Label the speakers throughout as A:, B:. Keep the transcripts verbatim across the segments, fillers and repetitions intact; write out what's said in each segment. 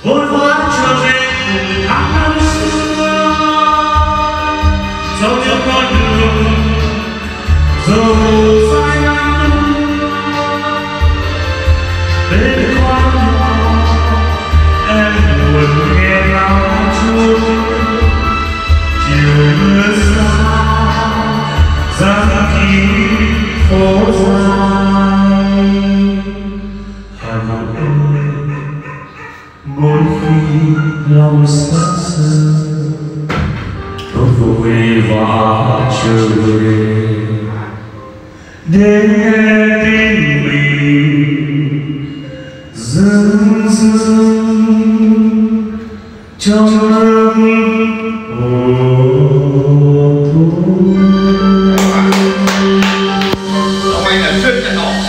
A: hồn hoang trở về cùng tháng năm xưa, dẫu những con đường dẫu phai nắng bên khoan em buồn nghe lòng chuông chiều mưa xa giăng kín phố dài. Hà Nội ơi, mỗi khi lòng xa xưa tôi vội vã trở về để nghe tin mình dưng dưng trong lớp ô tô.
B: Ông anh là chuyên chạy đó.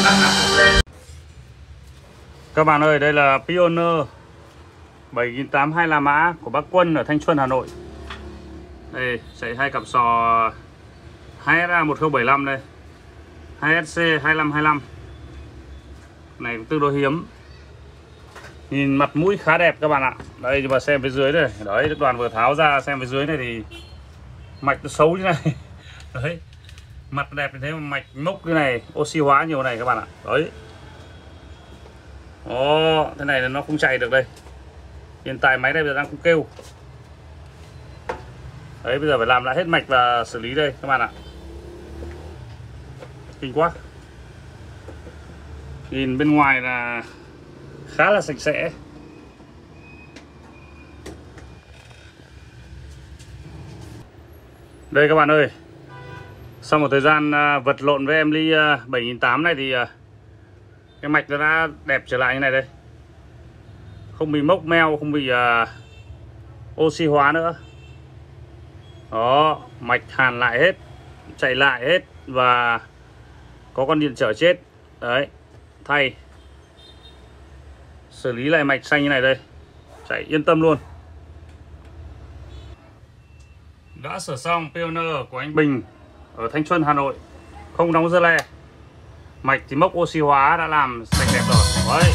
C: Các bạn ơi, đây là Pioneer bảy nghìn tám trăm hai mươi lăm mã của bác Quân ở Thanh Xuân, Hà Nội. Đây, chạy hai cặp sò hai S A một không bảy lăm đây, hai S C hai lăm hai lăm. Này cũng tương đối hiếm. Nhìn mặt mũi khá đẹp các bạn ạ. Đây, nhưng mà xem phía dưới này. Đấy, Đức Đoàn vừa tháo ra xem phía dưới này thì mạch nó xấu như này. Đấy, mặt đẹp như thế mà mạch mốc như này, oxy hóa nhiều này các bạn ạ. Đấy. Ồ, thế này là nó không chạy được đây. Hiện tại máy này bây giờ đang cũng kêu. Đấy, bây giờ phải làm lại hết mạch và xử lý đây các bạn ạ. Kinh quá. Nhìn bên ngoài là khá là sạch sẽ. Đây các bạn ơi, sau một thời gian vật lộn với em ly bảy nghìn tám trăm này thì cái mạch nó đã đẹp trở lại như này đây. Không bị mốc meo, không bị uh, oxy hóa nữa. Đó, mạch hàn lại hết, chạy lại hết và có con điện trở chết. Đấy, thay xử lý lại mạch xanh như này đây, chạy yên tâm luôn. Đã sửa xong Pioneer của anh Bình ở Thanh Xuân, Hà Nội, không đóng dơ le. Mạch thì mốc oxy hóa đã làm sạch đẹp rồi. Đấy.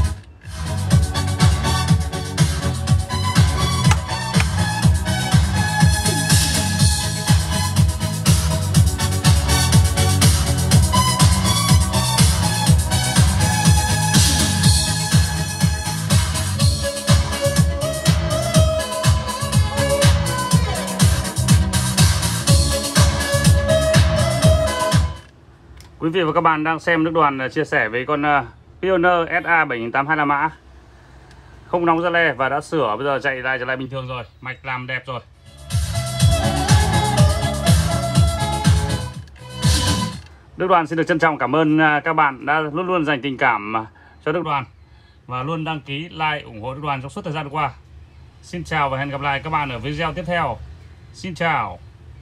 C: Quý vị và các bạn đang xem Đức Đoàn chia sẻ về con uh, Pioneer S A bảy nghìn tám trăm hai mươi lăm mã, không đóng dơ le và đã sửa, bây giờ chạy lại trở lại bình thường rồi, mạch làm đẹp rồi. Đức Đoàn xin được trân trọng cảm ơn uh, các bạn đã luôn luôn dành tình cảm uh, cho Đức Đoàn và luôn đăng ký like ủng hộ Đức Đoàn trong suốt thời gian qua. Xin chào và hẹn gặp lại các bạn ở video tiếp theo. Xin chào.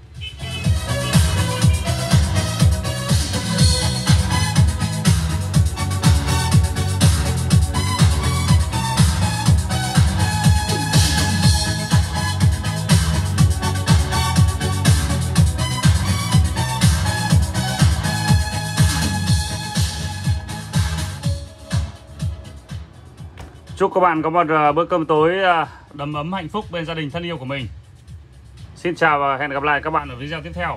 C: Chúc các bạn có một bữa cơm tối đầm ấm hạnh phúc bên gia đình thân yêu của mình. Xin chào và hẹn gặp lại các bạn ở video tiếp theo.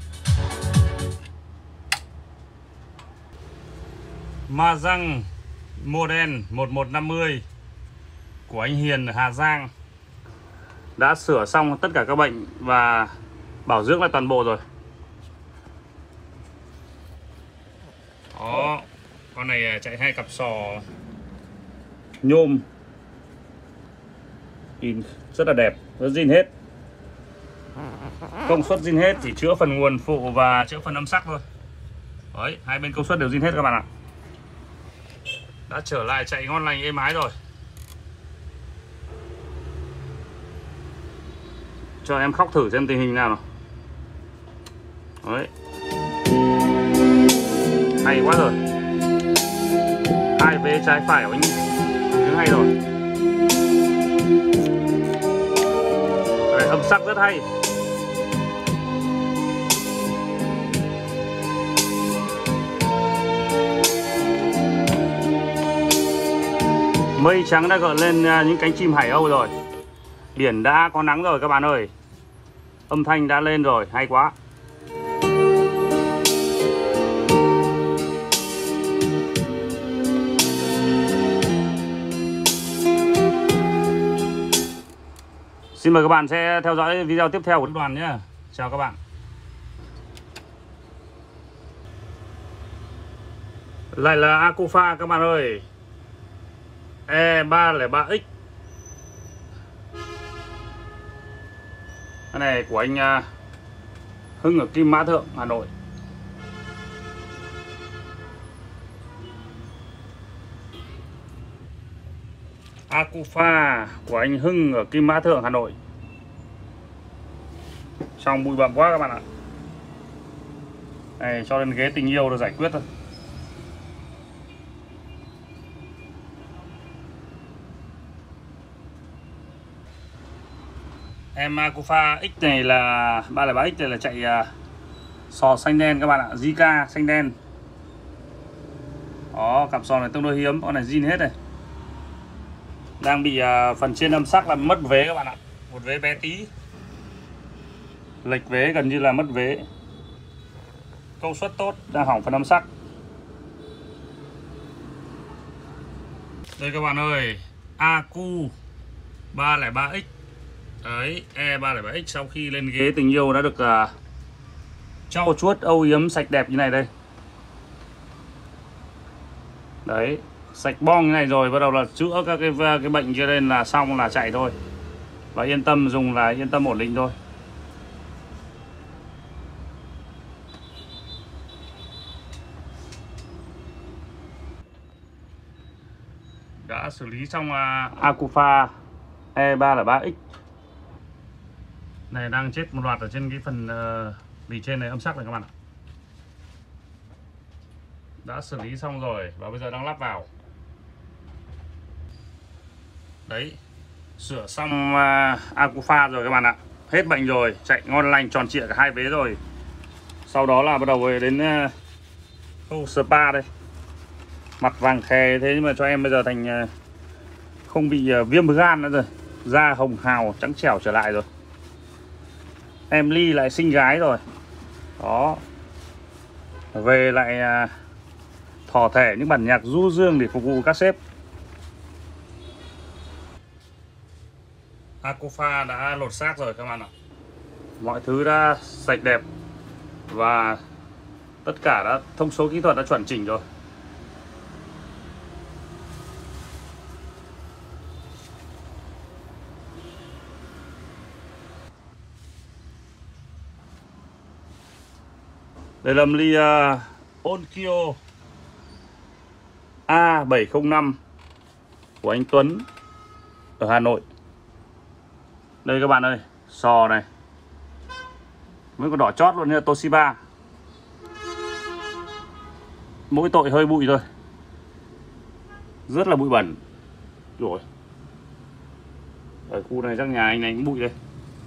C: Ma răng model một một năm mươi của anh Hiền ở Hà Giang đã sửa xong tất cả các bệnh và bảo dưỡng lại toàn bộ rồi. Đó, con này chạy hai cặp sò nhôm, nhìn rất là đẹp, rất zin hết, công suất zin hết, chỉ chữa phần nguồn phụ và chữa phần âm sắc thôi. Đấy, hai bên công suất đều zin hết các bạn ạ. Đã trở lại chạy ngon lành êm ái rồi. Cho em khóc thử xem tình hình nào nào. Đấy, hay quá rồi. Hai vế trái phải của anh tiếng hay rồi. Đấy, âm sắc rất hay. Mây trắng đã gợi lên những cánh chim hải âu rồi. Biển đã có nắng rồi các bạn ơi. Âm thanh đã lên rồi, hay quá. Xin mời các bạn sẽ theo dõi video tiếp theo của đoàn nhé. Chào các bạn. Lại là Akufa các bạn ơi. E ba không ba X. Cái này của anh Hưng ở Kim Mã Thượng, Hà Nội. Akufa của anh Hưng ở Kim Mã Thượng, Hà Nội. Trong bụi bặm quá các bạn ạ. Này, cho lên ghế tình yêu được giải quyết thôi. Em Akufa X này là ba không ba X này là chạy uh, sò xanh đen các bạn ạ, Zika xanh đen. Đó, cặp sò này tương đối hiếm, con này zin hết này. Đang bị uh, phần trên âm sắc là mất vế các bạn ạ. Một vế bé tí. Lệch vế gần như là mất vế. Công suất tốt, đang hỏng phần âm sắc. Đây các bạn ơi, Aku ba không ba X. Đấy, E ba không ba X sau khi lên ghế tình yêu đã được uh, trau chuốt âu yếm sạch đẹp như này đây. Đấy, sạch bong như này rồi, bắt đầu là chữa các cái cái bệnh kia lên là xong là chạy thôi. Và yên tâm dùng là yên tâm ổn định thôi. Đã xử lý xong uh, Akufa E ba không ba X. Này đang chết một loạt ở trên cái phần uh, bì trên này âm sắc này các bạn ạ. Đã xử lý xong rồi và bây giờ đang lắp vào. Đấy, sửa xong uh, Akufa rồi các bạn ạ. Hết bệnh rồi, chạy ngon lành tròn trịa cả hai vế rồi. Sau đó là bắt đầu về đến uh, khâu spa đây. Mặt vàng khè thế nhưng mà cho em bây giờ thành uh, không bị uh, viêm gan nữa rồi. Da hồng hào trắng trẻo trở lại rồi. Em Ly lại sinh gái rồi. Đó. Về lại à, thỏ thẻ những bản nhạc du dương để phục vụ các sếp. Akufa đã lột xác rồi các bạn ạ. Mọi thứ đã sạch đẹp và tất cả đã thông số kỹ thuật đã chuẩn chỉnh rồi. Đây là âm ly uh, Onkyo A bảy không năm của anh Tuấn ở Hà Nội. Đây các bạn ơi, sò này mới có đỏ chót luôn nha, Toshiba. Mỗi tội hơi bụi thôi, rất là bụi bẩn rồi. Ở khu này chắc nhà anh này cũng bụi đây.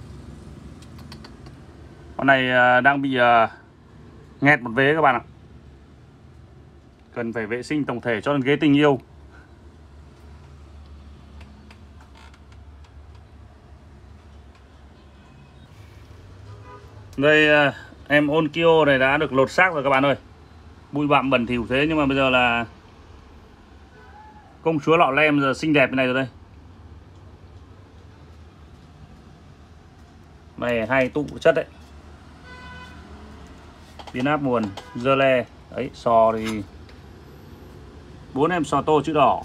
C: Con này uh, đang bị uh, nghẹt một vế các bạn ạ. Cần phải vệ sinh tổng thể cho lên ghế tình yêu. Đây em Onkyo này đã được lột xác rồi các bạn ơi. Bụi bặm bẩn thỉu thế nhưng mà bây giờ là công chúa lọ lem giờ xinh đẹp như này rồi đây. Này hay tụ chất đấy. Biến áp nguồn, dơ le. Đấy, sò thì bốn em sò tô chữ đỏ.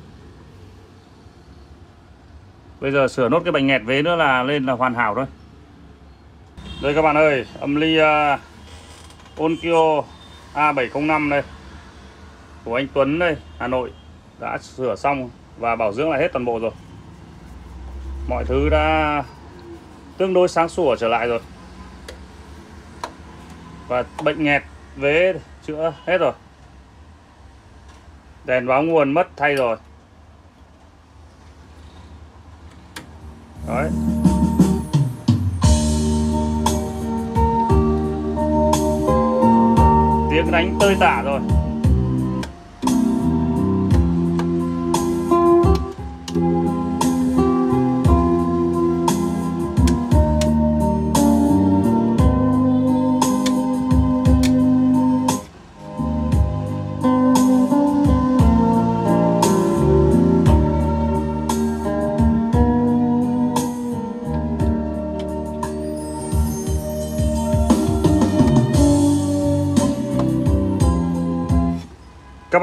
C: Bây giờ sửa nốt cái bệnh nghẹt vế nữa là lên là hoàn hảo thôi. Đây các bạn ơi, âm ly uh, Onkyo A bảy không năm đây của anh Tuấn đây, Hà Nội. Đã sửa xong và bảo dưỡng lại hết toàn bộ rồi. Mọi thứ đã tương đối sáng sủa trở lại rồi. Và bệnh nghẹt vế chữa hết rồi. Đèn báo nguồn mất thay rồi. Đấy. Tiếng đánh tơi tả rồi.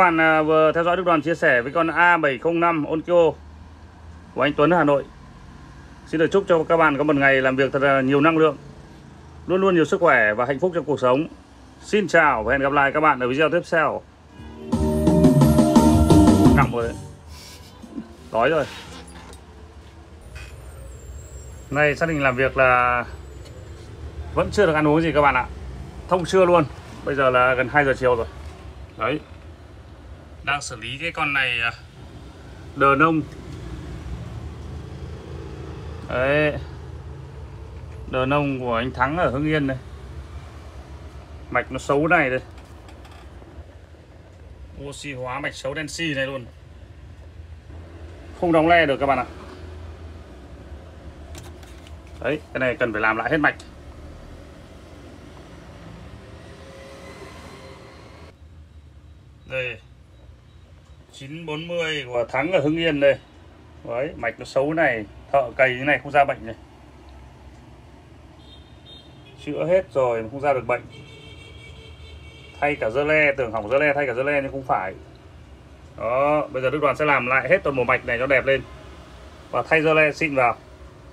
C: bạn à, vừa theo dõi Đức Đoàn chia sẻ với con A bảy không năm Onkyo của anh Tuấn ở Hà Nội. Xin được chúc cho các bạn có một ngày làm việc thật là nhiều năng lượng, luôn luôn nhiều sức khỏe và hạnh phúc trong cuộc sống. Xin chào và hẹn gặp lại các bạn ở video tiếp theo. Cặm rồi đấy. Đói rồi. Nay gia đình làm việc là vẫn chưa được ăn uống gì các bạn ạ. Thông trưa luôn. Bây giờ là gần hai giờ chiều rồi. Đấy. Đang xử lý cái con này đờ nông. Đấy. Đờ nông của anh Thắng ở Hưng Yên đây. Mạch nó xấu này đây. Oxy hóa mạch xấu đen xi này luôn. Không đóng le được các bạn ạ. Đấy, cái này cần phải làm lại hết mạch. Đây chín bốn mươi của Thắng ở Hưng Yên đây. Đấy, mạch nó xấu này, thợ cày cái này không ra bệnh này. Chữa hết rồi mà không ra được bệnh. Thay cả dơ le, tưởng hỏng dơ le, thay cả dơ le nhưng không phải. Đó, bây giờ Đức Đoàn sẽ làm lại hết toàn bộ mạch này cho đẹp lên và thay dơ le xịn vào.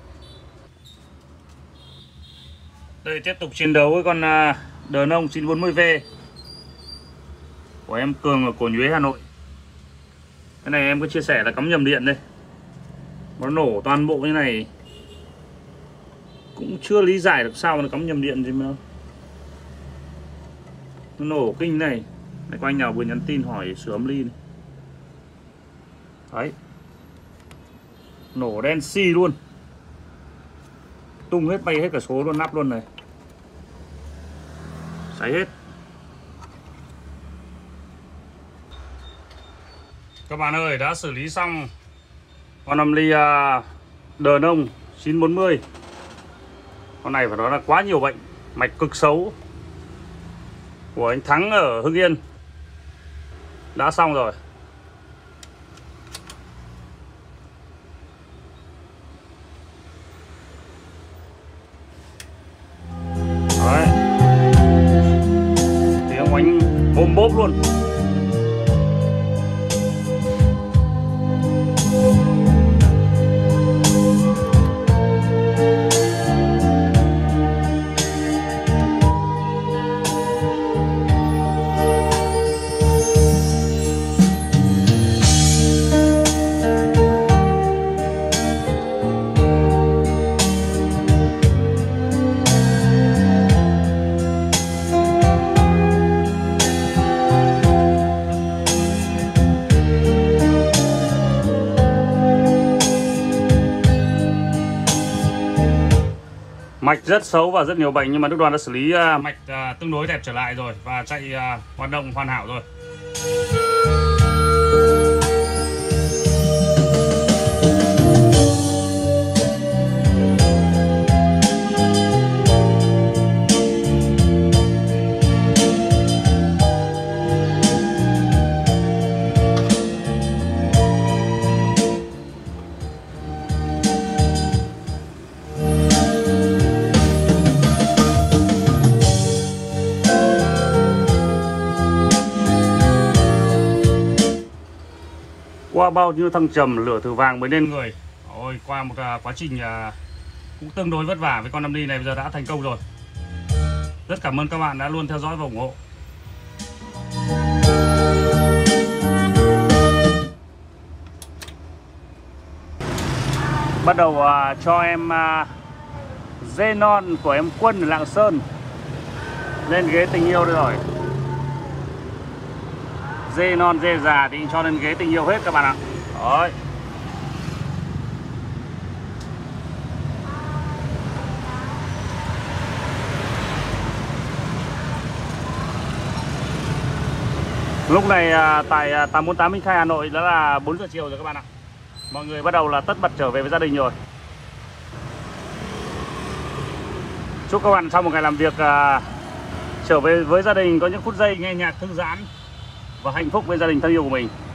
C: Đây tiếp tục chiến đấu với con đờ nông chín bốn mươi V của em Cường ở Cổ Nhuế Hà Nội. Cái này em có chia sẻ là cắm nhầm điện đây. Nó nổ toàn bộ như này. Cũng chưa lý giải được sao mà nó cắm nhầm điện gì mà nó nổ kinh này. Này, có anh nào vừa nhắn tin hỏi sửa âm ly này. Đấy. Nổ đen xi luôn. Tung hết, bay hết cả số luôn, nắp luôn này. Cháy hết. Các bạn ơi, đã xử lý xong con âm ly uh, đờ nông chín bốn mươi. Con này phải nói là quá nhiều bệnh, mạch cực xấu của anh Thắng ở Hưng Yên. Đã xong rồi. Đấy. Tiếng oánh bôm bốp luôn. Mạch rất xấu và rất nhiều bệnh nhưng mà Đức Đoàn đã xử lý uh, mạch uh, tương đối đẹp trở lại rồi và chạy uh, hoạt động hoàn hảo rồi. Qua bao nhiêu thăng trầm lửa thử vàng mới lên người. Ôi, qua một uh, quá trình uh, cũng tương đối vất vả với con âm ly này, bây giờ đã thành công rồi. Rất cảm ơn các bạn đã luôn theo dõi và ủng hộ. Bắt đầu uh, cho em uh, Zenon của em Quân ở Lạng Sơn lên ghế tình yêu đây rồi. Dê non dê già thì cho lên ghế tình yêu hết các bạn ạ. Đấy. Lúc này à, tại à, tám bốn tám Minh Khai Hà Nội đã là bốn giờ chiều rồi các bạn ạ. Mọi người bắt đầu là tất bật trở về với gia đình rồi. Chúc các bạn sau một ngày làm việc à, trở về với gia đình có những phút giây nghe nhạc thư giãn và hạnh phúc với gia đình thân yêu của mình.